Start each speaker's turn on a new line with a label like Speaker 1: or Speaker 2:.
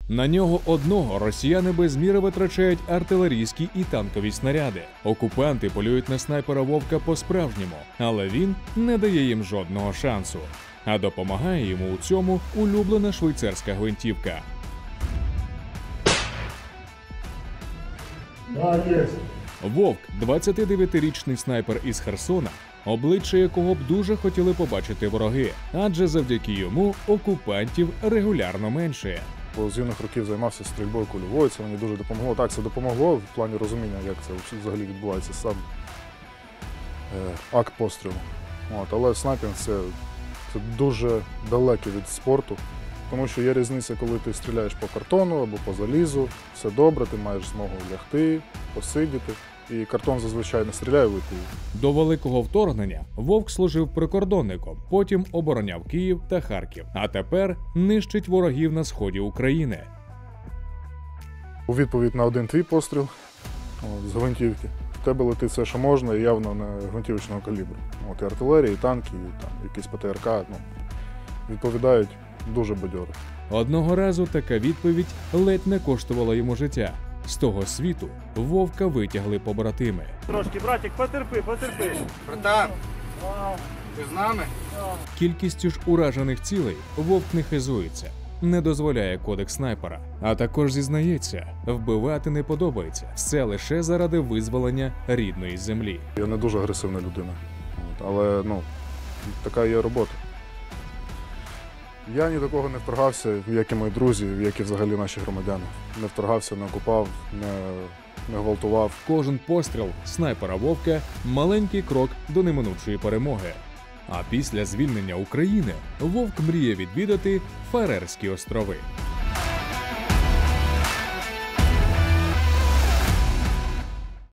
Speaker 1: На нього одного росіяни без міри витрачають артилерійські і танкові снаряди. Окупанти полюють на снайпера Вовка по-справжньому, але він не дає їм жодного шансу. А допомагає йому у цьому улюблена швейцарська гвинтівка. Вовк – 29-річний снайпер із Херсона, обличчя якого б дуже хотіли побачити вороги, адже завдяки йому окупантів регулярно меншає.
Speaker 2: З юних років займався стрільбою кульовою, це мені дуже допомогло. Так, це допомогло в плані розуміння, як це взагалі відбувається сам акт пострілу. Але снайпінг – це дуже далекий від спорту, тому що є різниця, коли ти стріляєш по картону або по залізу, все добре, ти маєш змогу лягти, посидіти. І картон зазвичай не стріляє в вийти.
Speaker 1: До великого вторгнення Вовк служив прикордонником, потім обороняв Київ та Харків, а тепер нищить ворогів на сході України.
Speaker 2: У відповідь на один твій постріл з гвинтівки в тебе летить все, що можна, і явно не гвинтівочного калібру. І артилерія, і танки, і там, якісь ПТРК відповідають дуже бадьоро.
Speaker 1: Одного разу така відповідь ледь не коштувала йому життя. З того світу Вовка витягли побратими.
Speaker 3: Трошки, братик, потерпи.
Speaker 4: Братан, ти з нами?
Speaker 1: Кількістю ж уражених цілей Вовк не хизується, не дозволяє кодекс снайпера. А також зізнається, вбивати не подобається. Все лише заради визволення рідної землі.
Speaker 2: Я не дуже агресивна людина, але така є робота. Я ні до кого не вторгався, як і мої друзі, як і взагалі наші громадяни. Не вторгався, не окупав, не гвалтував.
Speaker 1: Кожен постріл снайпера Вовка – маленький крок до неминучої перемоги. А після звільнення України Вовк мріє відвідати Фарерські острови.